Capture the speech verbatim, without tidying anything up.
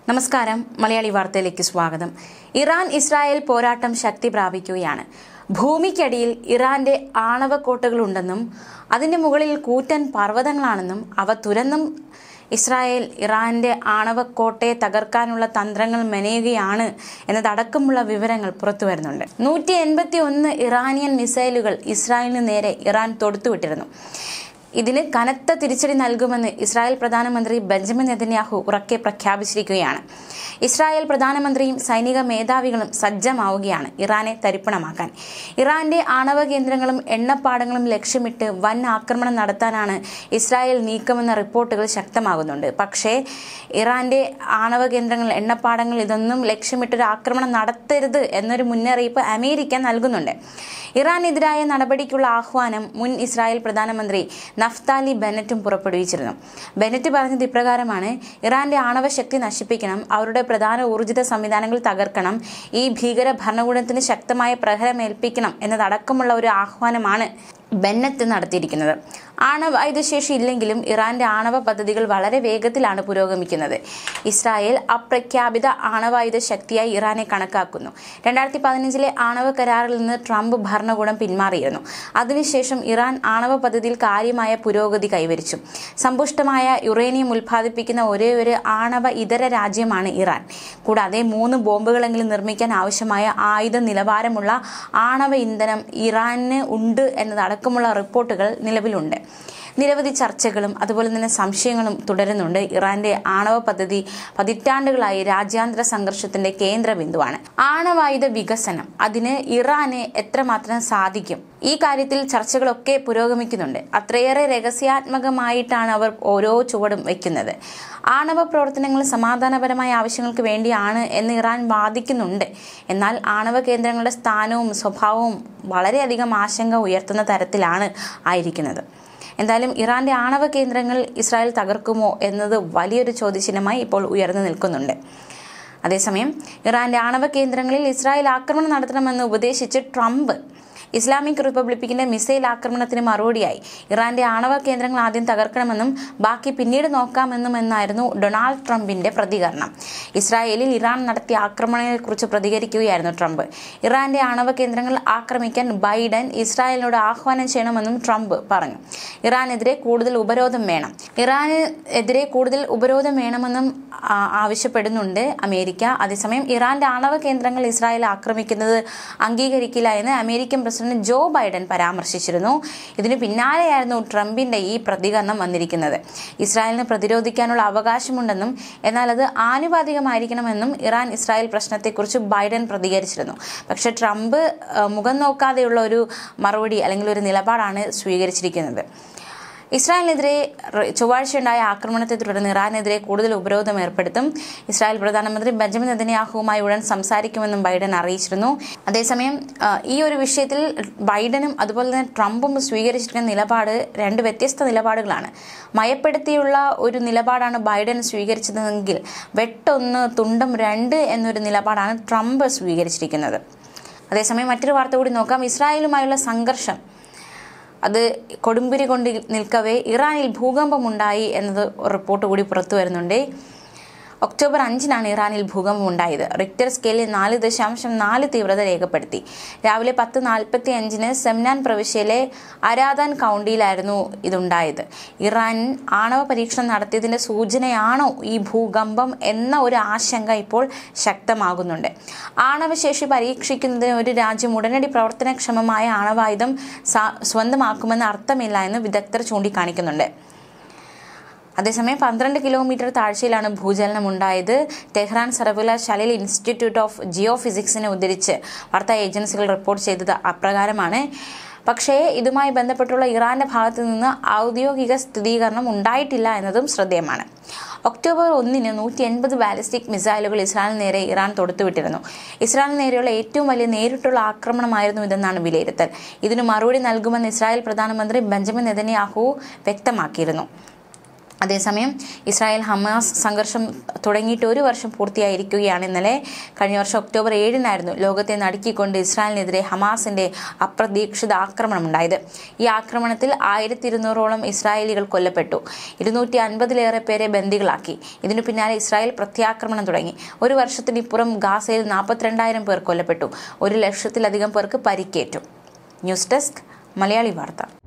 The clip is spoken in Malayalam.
നമസ്കാരം, മലയാളി വാർത്തയിലേക്ക് സ്വാഗതം. ഇറാൻ ഇസ്രായേൽ പോരാട്ടം ശക്തി പ്രാപിക്കുകയാണ്. ഭൂമിക്കടിയിൽ ഇറാന്റെ ആണവക്കോട്ടകളുണ്ടെന്നും അതിന്റെ മുകളിൽ കൂറ്റൻ പർവ്വതങ്ങളാണെന്നും അവ തുരന്നും ഇസ്രായേൽ ഇറാന്റെ ആണവക്കോട്ടയെ തകർക്കാനുള്ള തന്ത്രങ്ങൾ മെനയുകയാണ് എന്നതടക്കമുള്ള വിവരങ്ങൾ പുറത്തുവരുന്നുണ്ട്. നൂറ്റി എൺപത്തി ഒന്ന് ഇറാനിയൻ മിസൈലുകൾ ഇസ്രായേലിന് നേരെ ഇറാൻ തൊടുത്തുവിട്ടിരുന്നു. ഇതിന് കനത്ത തിരിച്ചടി നൽകുമെന്ന് ഇസ്രായേൽ പ്രധാനമന്ത്രി ബെഞ്ചമിൻ നെതന്യാഹു ഉറക്കെ പ്രഖ്യാപിച്ചിരിക്കുകയാണ്. ഇസ്രായേൽ പ്രധാനമന്ത്രിയും സൈനിക മേധാവികളും സജ്ജമാവുകയാണ് ഇറാനെ തരിപ്പണമാക്കാൻ. ഇറാന്റെ ആണവ കേന്ദ്രങ്ങളും എണ്ണപ്പാടങ്ങളും ലക്ഷ്യമിട്ട് വൻ ആക്രമണം നടത്താനാണ് ഇസ്രായേൽ നീക്കമെന്ന റിപ്പോർട്ടുകൾ ശക്തമാകുന്നുണ്ട്. പക്ഷേ ഇറാന്റെ ആണവ കേന്ദ്രങ്ങൾ, എണ്ണപ്പാടങ്ങൾ ഇതൊന്നും ലക്ഷ്യമിട്ടൊരു ആക്രമണം നടത്തരുത് എന്നൊരു മുന്നറിയിപ്പ് അമേരിക്ക നൽകുന്നുണ്ട്. ഇറാനെതിരായ നടപടിക്കുള്ള ആഹ്വാനം മുൻ ഇസ്രായേൽ പ്രധാനമന്ത്രി നഫ്താലി ബെന്നറ്റും പുറപ്പെടുവിച്ചിരുന്നു. ബെന്നറ്റ് പറഞ്ഞത് ഇപ്രകാരമാണ്: ഇറാന്റെ ആണവശക്തി നശിപ്പിക്കണം, അവരുടെ പ്രധാന ഊർജിത സംവിധാനങ്ങൾ തകർക്കണം, ഈ ഭീകര ഭരണകൂടത്തിന് ശക്തമായ പ്രഹരമേൽപ്പിക്കണം എന്നതടക്കമുള്ള ഒരു ആഹ്വാനമാണ് ബെന്നറ്റ് നടത്തിയിരിക്കുന്നത്. ആണവായുധശേഷി ഇല്ലെങ്കിലും ഇറാന്റെ ആണവ പദ്ധതികൾ വളരെ വേഗത്തിലാണ് പുരോഗമിക്കുന്നത്. ഇസ്രായേൽ അപ്രഖ്യാപിത ആണവായുധ ശക്തിയായി ഇറാനെ കണക്കാക്കുന്നു. രണ്ടായിരത്തി പതിനഞ്ചിലെ ആണവ കരാറിൽ നിന്ന് ട്രംപ് ഭരണകൂടം പിന്മാറിയിരുന്നു. അതിനുശേഷം ഇറാൻ ആണവ പദ്ധതിയിൽ കാര്യമായ പുരോഗതി കൈവരിച്ചു. സമ്പുഷ്ടമായ യുറേനിയം ഉൽപ്പാദിപ്പിക്കുന്ന ഒരേ ഒരു ആണവ ഇതര രാജ്യമാണ് ഇറാൻ. കൂടാതെ മൂന്ന് ബോംബുകളെങ്കിലും നിർമ്മിക്കാൻ ആവശ്യമായ ആയുധ നിലവാരമുള്ള ആണവ ഇന്ധനം ഇറാന് ഉണ്ട് എന്നതടക്കമുള്ള റിപ്പോർട്ടുകൾ നിലവിലുണ്ട്. നിരവധി ചർച്ചകളും അതുപോലെ തന്നെ സംശയങ്ങളും തുടരുന്നുണ്ട്. ഇറാന്റെ ആണവ പദ്ധതി പതിറ്റാണ്ടുകളായി രാജ്യാന്തര സംഘർഷത്തിന്റെ കേന്ദ്ര ബിന്ദുവാണ്. ആണവായുധ വികസനം, അതിന് ഇറാന് എത്രമാത്രം സാധിക്കും? ഈ കാര്യത്തിൽ ചർച്ചകളൊക്കെ പുരോഗമിക്കുന്നുണ്ട്. അത്രയേറെ രഹസ്യാത്മകമായിട്ടാണ് അവർ ഓരോ ചുവടും വയ്ക്കുന്നത്. ആണവ പ്രവർത്തനങ്ങൾ സമാധാനപരമായ ആവശ്യങ്ങൾക്ക് വേണ്ടിയാണ് എന്ന് ഇറാൻ വാദിക്കുന്നുണ്ട്. എന്നാൽ ആണവ കേന്ദ്രങ്ങളുടെ സ്ഥാനവും സ്വഭാവവും വളരെയധികം ആശങ്ക ഉയർത്തുന്ന തരത്തിലാണ് ആയിരിക്കുന്നത്. എന്തായാലും ഇറാന്റെ ആണവ കേന്ദ്രങ്ങൾ ഇസ്രായേൽ തകർക്കുമോ എന്നത് വലിയൊരു ചോദ്യചിഹ്നമായി ഇപ്പോൾ ഉയർന്നു നിൽക്കുന്നുണ്ട്. അതേസമയം ഇറാന്റെ ആണവ കേന്ദ്രങ്ങളിൽ ഇസ്രായേൽ ആക്രമണം നടത്തണമെന്ന് ഉപദേശിച്ച് ട്രംപ് ഇസ്ലാമിക് റിപ്പബ്ലിക്കിന്റെ മിസൈൽ ആക്രമണത്തിന് മറുപടിയായി ഇറാന്റെ ആണവ കേന്ദ്രങ്ങൾ ആദ്യം തകർക്കണമെന്നും ബാക്കി പിന്നീട് നോക്കാമെന്നും എന്നായിരുന്നു ഡൊണാൾഡ് ട്രംപിന്റെ പ്രതികരണം. ഇസ്രായേലിൽ ഇറാൻ നടത്തിയ ആക്രമണത്തെക്കുറിച്ച് പ്രതികരിക്കുകയായിരുന്നു ട്രംപ്. ഇറാന്റെ ആണവ കേന്ദ്രങ്ങൾ ആക്രമിക്കാൻ ബൈഡൻ ഇസ്രായേലിനോട് ആഹ്വാനം ചെയ്യണമെന്നും ട്രംപ് പറഞ്ഞു. ഇറാനെതിരെ കൂടുതൽ ഉപരോധം വേണം ഇറാനെതിരെ കൂടുതൽ ഉപരോധം വേണമെന്നും ആവശ്യപ്പെടുന്നുണ്ട് അമേരിക്ക. അതേസമയം ഇറാന്റെ ആണവ കേന്ദ്രങ്ങൾ ഇസ്രായേൽ ആക്രമിക്കുന്നത് അംഗീകരിക്കില്ല എന്ന് അമേരിക്കൻ പ്രസിഡന്റ് ജോ ബൈഡൻ പരാമർശിച്ചിരുന്നു. ഇതിനു പിന്നാലെയായിരുന്നു ട്രംപിന്റെ ഈ പ്രതികരണം വന്നിരിക്കുന്നത്. ഇസ്രായേലിന് പ്രതിരോധിക്കാനുള്ള അവകാശമുണ്ടെന്നും എന്നാൽ അത് ആനുപാതികമായിരിക്കണമെന്നും ഇറാൻ ഇസ്രായേൽ പ്രശ്നത്തെക്കുറിച്ച് ബൈഡൻ പ്രതികരിച്ചിരുന്നു. പക്ഷെ ട്രംപ് മുഖം നോക്കാതെയുള്ള ഒരു മറുപടി അല്ലെങ്കിൽ ഒരു നിലപാടാണ് സ്വീകരിച്ചിരിക്കുന്നത്. ഇസ്രായേലിനെതിരെ ചൊവ്വാഴ്ചയുണ്ടായ ആക്രമണത്തെ തുടർന്ന് ഇറാനെതിരെ കൂടുതൽ ഉപരോധം ഏർപ്പെടുത്തും. ഇസ്രായേൽ പ്രധാനമന്ത്രി ബെഞ്ചമിൻ നെതന്യാഹുവുമായി ഉടൻ സംസാരിക്കുമെന്നും ബൈഡൻ അറിയിച്ചിരുന്നു. അതേസമയം ഈ ഒരു വിഷയത്തിൽ ബൈഡനും അതുപോലെ തന്നെ ട്രംപും സ്വീകരിച്ചിരിക്കുന്ന നിലപാട് രണ്ട് വ്യത്യസ്ത നിലപാടുകളാണ്. മയപ്പെടുത്തിയുള്ള ഒരു നിലപാടാണ് ബൈഡൻ സ്വീകരിച്ചതെങ്കിൽ വെട്ടൊന്ന് തുണ്ടം രണ്ട് എന്നൊരു നിലപാടാണ് ട്രംപ് സ്വീകരിച്ചിരിക്കുന്നത്. അതേസമയം മറ്റൊരു വാർത്ത കൂടി നോക്കാം. ഇസ്രായേലുമായുള്ള സംഘർഷം അത് കൊടുമ്പിരി കൊണ്ട് നിൽക്കവേ ഇറാനിൽ ഭൂകമ്പമുണ്ടായി എന്നത് റിപ്പോർട്ട് കൂടി പുറത്തു വരുന്നുണ്ട്. ഒക്ടോബർ അഞ്ചിനാണ് ഇറാനിൽ ഭൂകമ്പം ഉണ്ടായത്. റിക്ടർ സ്കെയിലിൽ നാല് ദശാംശം നാല് തീവ്രത രേഖപ്പെടുത്തി. രാവിലെ പത്ത് നാൽപ്പത്തി അഞ്ചിന് സെംനാൻ പ്രവിശ്യയിലെ അരാദാൻ കൗണ്ടിയിലായിരുന്നു ഇതുണ്ടായത്. ഇറാൻ ആണവ പരീക്ഷണം നടത്തിയതിന്റെ സൂചനയാണോ ഈ ഭൂകമ്പം എന്ന ഒരു ആശങ്ക ഇപ്പോൾ ശക്തമാകുന്നുണ്ട്. ആണവശേഷി പരീക്ഷിക്കുന്നതിന് ഒരു രാജ്യം ഉടനടി പ്രവർത്തനക്ഷമമായ ആണവായുധം സ്വന്തമാക്കുമെന്ന് അർത്ഥമില്ല എന്ന് വിദഗ്ധർ ചൂണ്ടിക്കാണിക്കുന്നുണ്ട്. അതേസമയം പന്ത്രണ്ട് കിലോമീറ്റർ താഴ്ചയിലാണ് ഭൂചലനം ഉണ്ടായത്. ടെഹ്റാൻ സർവകലാശാലയിൽ ഇൻസ്റ്റിറ്റ്യൂട്ട് ഓഫ് ജിയോ ഫിസിക്സിനെ ഉദ്ധരിച്ച് വാർത്താ ഏജൻസികൾ റിപ്പോർട്ട് ചെയ്തത് അപ്രകാരമാണ്. പക്ഷേ ഇതുമായി ബന്ധപ്പെട്ടുള്ള ഇറാന്റെ ഭാഗത്തു നിന്ന് ഔദ്യോഗിക സ്ഥിരീകരണം ഉണ്ടായിട്ടില്ല എന്നതും ശ്രദ്ധേയമാണ്. ഒക്ടോബർ ഒന്നിന് നൂറ്റി എൺപത് ബാലിസ്റ്റിക് മിസൈലുകൾ ഇസ്രായേലിന് നേരെ ഇറാൻ തൊടുത്തുവിട്ടിരുന്നു. ഇസ്രായേലിന് നേരെയുള്ള ഏറ്റവും വലിയ നേരിട്ടുള്ള ആക്രമണമായിരുന്നു ഇതെന്നാണ് വിലയിരുത്തൽ. ഇതിന് മറുപടി നൽകുമെന്ന് ഇസ്രായേൽ പ്രധാനമന്ത്രി ബെഞ്ചമിൻ നെതന്യാഹു വ്യക്തമാക്കിയിരുന്നു. അതേസമയം ഇസ്രായേൽ ഹമാസ് സംഘർഷം തുടങ്ങിയിട്ട് ഒരു വർഷം പൂർത്തിയായിരിക്കുകയാണ്. ഇന്നലെ കഴിഞ്ഞ വർഷം ഒക്ടോബർ ഏഴിനായിരുന്നു ലോകത്തെ നടുക്കിക്കൊണ്ട് ഇസ്രായേലിനെതിരെ ഹമാസിന്റെ അപ്രതീക്ഷിത ആക്രമണം ഉണ്ടായത്. ഈ ആക്രമണത്തിൽ ആയിരത്തി ഇരുന്നൂറോളം ഇസ്രായേലികൾ കൊല്ലപ്പെട്ടു. ഇരുന്നൂറ്റി അൻപതിലേറെ പേരെ ബന്ദികളാക്കി. ഇതിനു പിന്നാലെ ഇസ്രായേൽ പ്രത്യാക്രമണം തുടങ്ങി. ഒരു വർഷത്തിനിപ്പുറം ഗാസയിൽ നാൽപ്പത്തിരണ്ടായിരം പേർ കൊല്ലപ്പെട്ടു. ഒരു ലക്ഷത്തിലധികം പേർക്ക് പരിക്കേറ്റു. ന്യൂസ് ഡെസ്ക് മലയാളി വാർത്ത.